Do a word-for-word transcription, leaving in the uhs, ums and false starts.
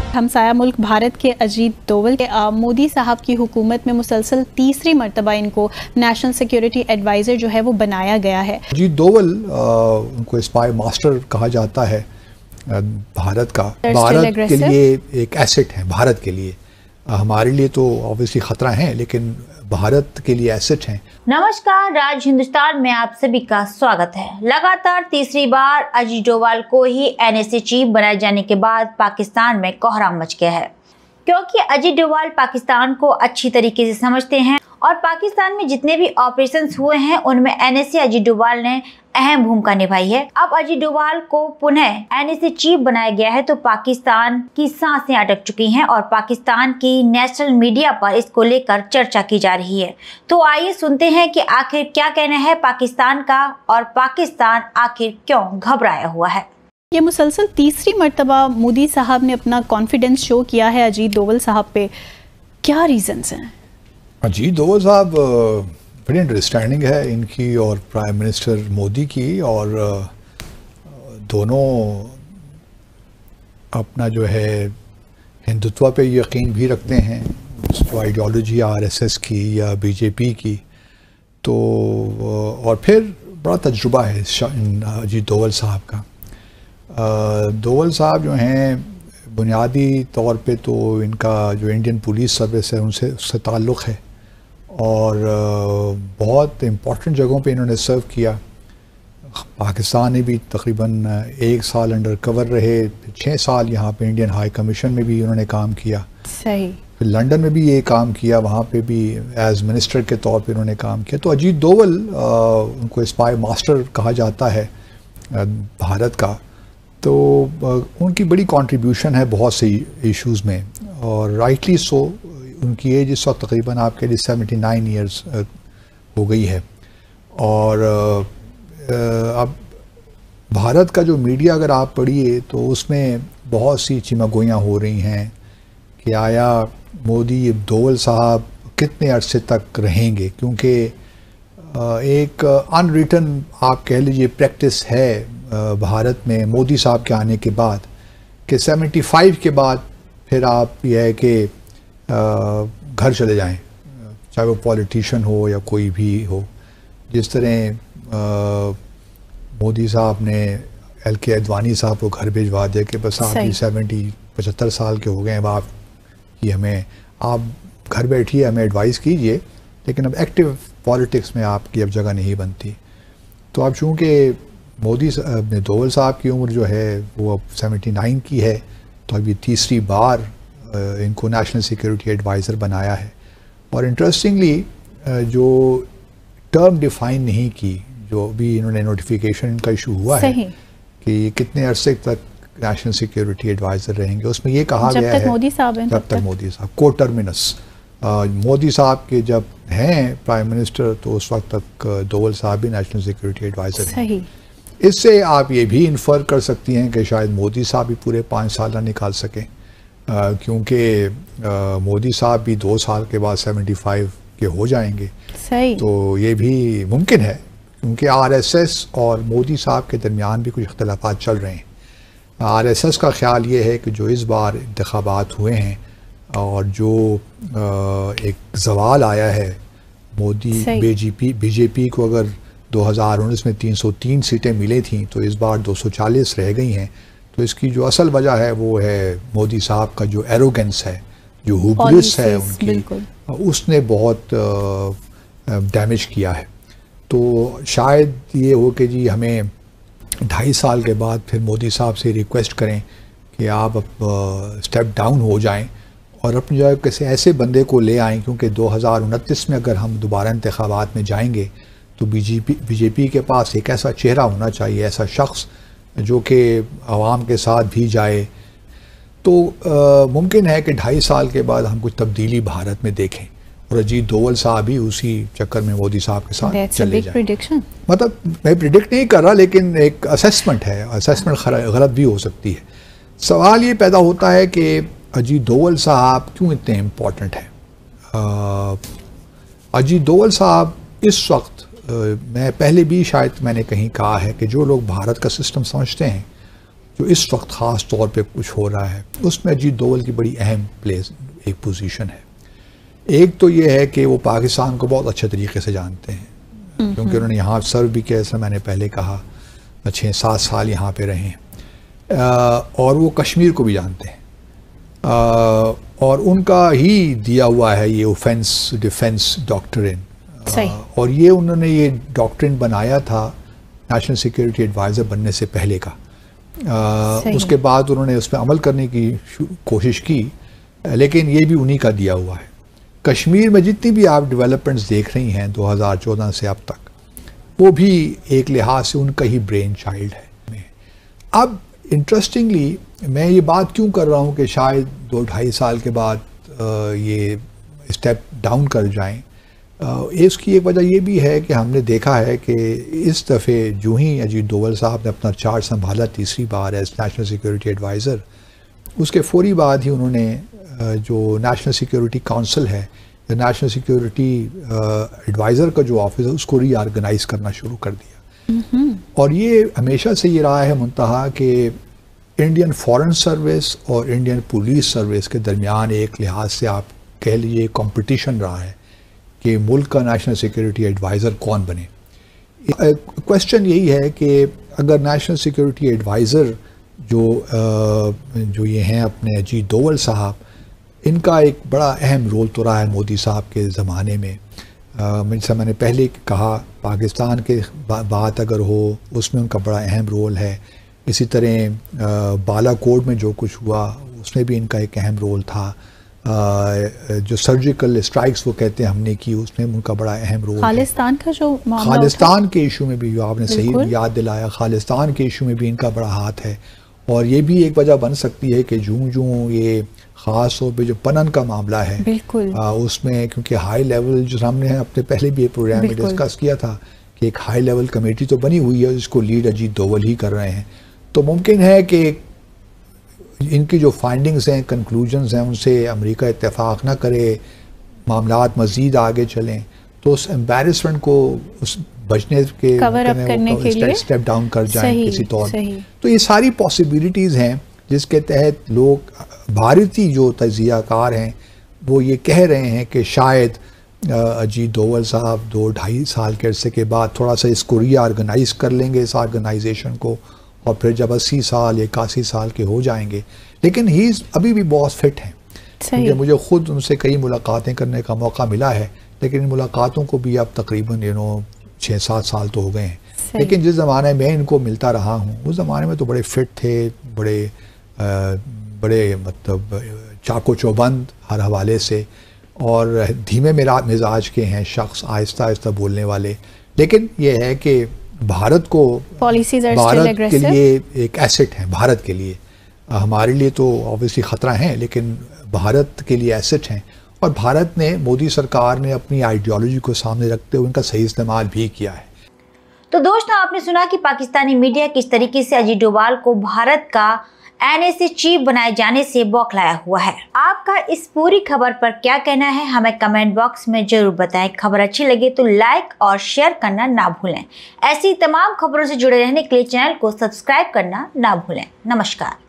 हमसाया मुल्क भारत के अजीत डोवल के मोदी साहब की हुकूमत में मुसलसल तीसरी मरतबा इनको नेशनल सिक्योरिटी एडवाइज़र जो है वो बनाया गया है। अजीत डोवल उनको स्पाई मास्टर कहा जाता है भारत का। भारत के लिए एक एसेट है, भारत के लिए, हमारे लिए तो ऑब्वियसली खतरा है लेकिन भारत के लिए एसेट हैं। नमस्कार, राज हिंदुस्तान में आप सभी का स्वागत है। लगातार तीसरी बार अजीत डोवाल को ही एन एस ए चीफ बनाए जाने के बाद पाकिस्तान में कोहराम मच गया है, क्योंकि अजीत डोवाल पाकिस्तान को अच्छी तरीके से समझते हैं और पाकिस्तान में जितने भी ऑपरेशंस हुए हैं उनमें N S A Ajit Doval ने अहम भूमिका निभाई है। अब अजीत डोवाल को पुनः एन एस ए चीफ बनाया गया है तो पाकिस्तान की सांसें अटक चुकी हैं और पाकिस्तान की नेशनल मीडिया पर इसको लेकर चर्चा की जा रही है। तो आइए सुनते हैं कि आखिर क्या कहना है पाकिस्तान का और पाकिस्तान आखिर क्यों घबराया हुआ है। ये मुसलसल तीसरी मरतबा मोदी साहब ने अपना कॉन्फिडेंस शो किया है अजीत डोवल साहब पे, क्या रीजंस हैं? अजीत डोवल साहब बड़ी अंडरस्टैंडिंग है इनकी और प्राइम मिनिस्टर मोदी की, और दोनों अपना जो है हिंदुत्व पे यकीन भी रखते हैं, उसको आइडियोलॉजी आर एस एस की या बी जे पी की, तो और फिर बड़ा तजुर्बा है अजीत डोवल साहब का। डोवल साहब जो हैं बुनियादी तौर पे तो इनका जो इंडियन पुलिस सर्विस है उनसे उससे ताल्लुक़ है और बहुत इम्पोर्टेंट जगहों पे इन्होंने सर्व किया। पाकिस्तान में भी तकरीबन एक साल अंडर कवर रहे, छः साल यहाँ पे इंडियन हाई कमीशन में भी उन्होंने काम किया। सही। फिर लंदन में भी ये काम किया, वहाँ पे भी एज मिनिस्टर के तौर पे उन्होंने काम किया। तो अजीत डोवल उनको स्पाई मास्टर कहा जाता है भारत का, तो उनकी बड़ी कंट्रीब्यूशन है बहुत से इश्यूज़ में और राइटली सो। उनकी एज इस वक्त तकरीबन आपके लिए सेवेंटी नाइन ईयर्स हो गई है और अब भारत का जो मीडिया अगर आप पढ़िए तो उसमें बहुत सी चिमगोइयाँ हो रही हैं कि आया मोदी डोवल साहब कितने अरसे तक रहेंगे, क्योंकि एक अनरिटन आप कह लीजिए प्रैक्टिस है भारत में मोदी साहब के आने के बाद कि सेवेंटी फाइव के बाद फिर आप यह है कि घर चले जाएं, चाहे वो पॉलिटिशियन हो या कोई भी हो। जिस तरह मोदी साहब ने एल के अडवाणी साहब को घर भिजवा दिया कि बस आप भी सेवेंटी पचहत्तर साल के हो गए हैं, अब आप कि हमें आप घर बैठिए, हमें एडवाइस कीजिए, लेकिन अब एक्टिव पॉलिटिक्स में आपकी अब जगह नहीं बनती। तो अब चूँकि मोदी डोवल साहब की उम्र जो है वो अब सेवेंटी नाइन की है, तो अभी तीसरी बार इनको नेशनल सिक्योरिटी एडवाइज़र बनाया है। और इंटरेस्टिंगली जो टर्म डिफ़ाइन नहीं की, जो भी इन्होंने नोटिफिकेशन इनका इशू हुआ है कि कितने अरसे तक नेशनल सिक्योरिटी एडवाइज़र रहेंगे, उसमें ये कहा गया है मोदी साहब हैं, जब तक मोदी साहब को टर्मिनस। मोदी साहब के जब हैं प्राइम मिनिस्टर तो उस वक्त तक डोवल साहब भी नेशनल सिक्योरिटी एडवाइज़र हैं। इससे आप ये भी इन्फर कर सकती हैं कि शायद मोदी साहब भी पूरे पाँच साल ना निकाल सकें, क्योंकि मोदी साहब भी दो साल के बाद सेवेंटी फाइव के हो जाएंगे। सही। तो ये भी मुमकिन है क्योंकि आर एस एस और मोदी साहब के दरमियान भी कुछ इख्तलाफात चल रहे हैं। आर एस एस का ख्याल ये है कि जो इस बार इंतखाबात हुए हैं और जो एक जवाल आया है मोदी बीजेपी बीजेपी को अगर दो हज़ार उन्नीस में तीन सौ तीन सीटें मिली थी तो इस बार दो सौ चालीस रह गई हैं, तो इसकी जो असल वजह है वो है मोदी साहब का जो एरोगेंस है, जो हुबलिस है उनकी, उसने बहुत डैमेज किया है। तो शायद ये हो कि जी हमें ढाई साल के बाद फिर मोदी साहब से रिक्वेस्ट करें कि आप अब स्टेप डाउन हो जाएं और अपनी जगह किसी ऐसे बंदे को ले आएँ, क्योंकि दो हज़ार उनतीस में अगर हम दोबारा इंतखाबात में जाएंगे तो बीजेपी बीजेपी के पास एक ऐसा चेहरा होना चाहिए, ऐसा शख्स जो कि आवाम के साथ भी जाए। तो आ, मुमकिन है कि ढाई साल के बाद हम कुछ तब्दीली भारत में देखें और अजीत डोवल साहब भी उसी चक्कर में मोदी साहब के साथ चले जाएं। मतलब मैं प्रिडिक्ट नहीं कर रहा, लेकिन एक असेसमेंट है, असेसमेंट गलत भी हो सकती है। सवाल ये पैदा होता है कि अजीत डोवल साहब क्यों इतने इम्पोर्टेंट हैं। अजीत डोवल साहब इस वक्त आ, मैं पहले भी शायद मैंने कहीं कहा है कि जो लोग भारत का सिस्टम समझते हैं, जो इस वक्त ख़ास तौर पे कुछ हो रहा है, उसमें अजीत डोवल की बड़ी अहम प्लेस एक पोजीशन है। एक तो ये है कि वो पाकिस्तान को बहुत अच्छे तरीके से जानते हैं, क्योंकि उन्होंने यहाँ सर्व भी किया, जैसा मैंने पहले कहा, छः सात साल यहाँ पे रहे हैं, और वो कश्मीर को भी जानते हैं, और उनका ही दिया हुआ है ये ऑफेंस डिफेंस डॉक्ट्रिन, और ये उन्होंने ये डॉक्ट्रिन बनाया था नेशनल सिक्योरिटी एडवाइज़र बनने से पहले का। आ, उसके बाद उन्होंने उस पर अमल करने की कोशिश की, लेकिन ये भी उन्हीं का दिया हुआ है। कश्मीर में जितनी भी आप डेवलपमेंट्स देख रही हैं दो हज़ार चौदह से अब तक, वो भी एक लिहाज से उनका ही ब्रेन चाइल्ड है। अब इंटरेस्टिंगली मैं ये बात क्यों कर रहा हूँ कि शायद दो ढाई साल के बाद ये स्टेप डाउन कर जाएं, इसकी एक वजह ये भी है कि हमने देखा है कि इस दफ़े जो ही अजीत डोवल साहब ने अपना चार्ज संभाला तीसरी बार एज नेशनल सिक्योरिटी एडवाइज़र, उसके फौरी बाद ही उन्होंने जो नेशनल सिक्योरिटी काउंसिल है, नेशनल सिक्योरिटी एडवाइज़र का जो ऑफिस है, उसको रीऑर्गेनाइज करना शुरू कर दिया। और ये हमेशा से ये रहा है मुंतहा कि इंडियन फॉरेन सर्विस और इंडियन पुलिस सर्विस के दरमियान एक लिहाज से आप कह लीजिए कंपटीशन रहा है कि मुल्क का नेशनल सिक्योरिटी एडवाइज़र कौन बने। क्वेश्चन यही है कि अगर नेशनल सिक्योरिटी एडवाइज़र जो जो ये हैं अपने अजीत डोवल साहब, इनका एक बड़ा अहम रोल तो रहा है मोदी साहब के ज़माने में। जैसा मैंने पहले कहा, पाकिस्तान के बा, बात अगर हो उसमें उनका बड़ा अहम रोल है। इसी तरह बालाकोट में जो कुछ हुआ उसमें भी इनका एक अहम रोल था। आ, जो सर्जिकल स्ट्राइक्स वो कहते हैं हमने की, उसमें उनका बड़ा अहम रोल। खालिस्तान का जो खालिस्तान के इशू में भी, जो आपने सही याद दिलाया, खालिस्तान के इशू में भी इनका बड़ा हाथ है। और ये भी एक वजह बन सकती है कि जूं जूं ये ख़ास तौर पे जो पनन का मामला है आ, उसमें, क्योंकि हाई लेवल जो हमने अपने पहले भी प्रोग्राम में डिस्कस किया था कि एक हाई लेवल कमेटी तो बनी हुई है, जिसको लीड अजीत डोवल ही कर रहे हैं। तो मुमकिन है कि इनकी जो फाइंडिंग्स हैं, कंक्लूजन्स हैं, उनसे अमेरिका इत्तेफाक ना करे, मामलात मज़ीद आगे चलें, तो उस एम्बेरसमेंट को उस बचने के कवर अप करने के लिए स्टेप डाउन कर जाएं किसी तौर पर। तो ये सारी पॉसिबिलिटीज़ हैं जिसके तहत लोग, भारतीय जो तजियाकार हैं, वो ये कह रहे हैं कि शायद अजीत डोवल साहब दो ढाई साल के अरसे के बाद थोड़ा सा इसको रीऑर्गेनाइज कर लेंगे, इस ऑर्गेनाइजेशन को, और फिर जब अस्सी साल इक्यासी साल के हो जाएंगे। लेकिन ही अभी भी बहुत फिट हैं, क्योंकि मुझे ख़ुद उनसे कई मुलाकातें करने का मौका मिला है, लेकिन इन मुलाकातों को भी अब तकरीबन यू नो छः सात साल तो हो गए हैं। लेकिन जिस ज़माने में इनको मिलता रहा हूँ, उस ज़माने में तो बड़े फिट थे, बड़े आ, बड़े मतलब चाको चौबंद हर हवाले से, और धीमे मिजाज के हैं शख्स, आहिस्ता आहिस्ता बोलने वाले। लेकिन ये है कि भारत को, भारत के लिए एक एसेट है, भारत के लिए, हमारे लिए तो ऑब्वियसली ख़तरा है, लेकिन भारत के लिए एसेट हैं। और भारत ने, मोदी सरकार ने अपनी आइडियोलॉजी को सामने रखते हुए उनका सही इस्तेमाल भी किया है। तो दोस्तों, आपने सुना कि पाकिस्तानी मीडिया किस तरीके से अजीत डोभाल को भारत का एन एस ए चीफ बनाए जाने से बौखलाया हुआ है। आपका इस पूरी खबर पर क्या कहना है, हमें कमेंट बॉक्स में जरूर बताएं। खबर अच्छी लगे तो लाइक और शेयर करना ना भूलें। ऐसी तमाम खबरों से जुड़े रहने के लिए चैनल को सब्सक्राइब करना ना भूलें। नमस्कार।